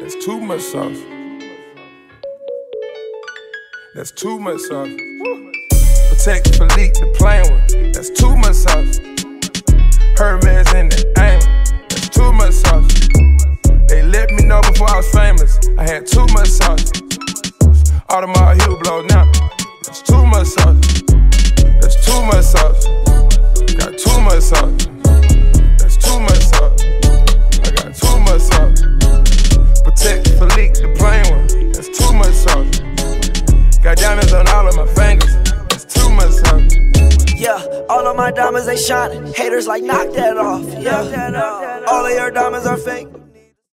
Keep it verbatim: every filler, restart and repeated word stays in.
That's too much sauce. That's too much sauce. Protect Philippe, the plain one. That's too much sauce. Hermes in the aim. That's too much sauce. They let me know before I was famous. I had too much sauce. Audemars heel blow now. That's too much sauce. That's too much sauce. Got too much sauce. That's too much sauce. I got too much sauce. Protect Philippe, the plain one. That's too much sauce. Got diamonds on all of my fingers. That's too much sauce. Yeah, all of my diamonds they shining. Haters like knock that off. Yeah, all of your diamonds are fake.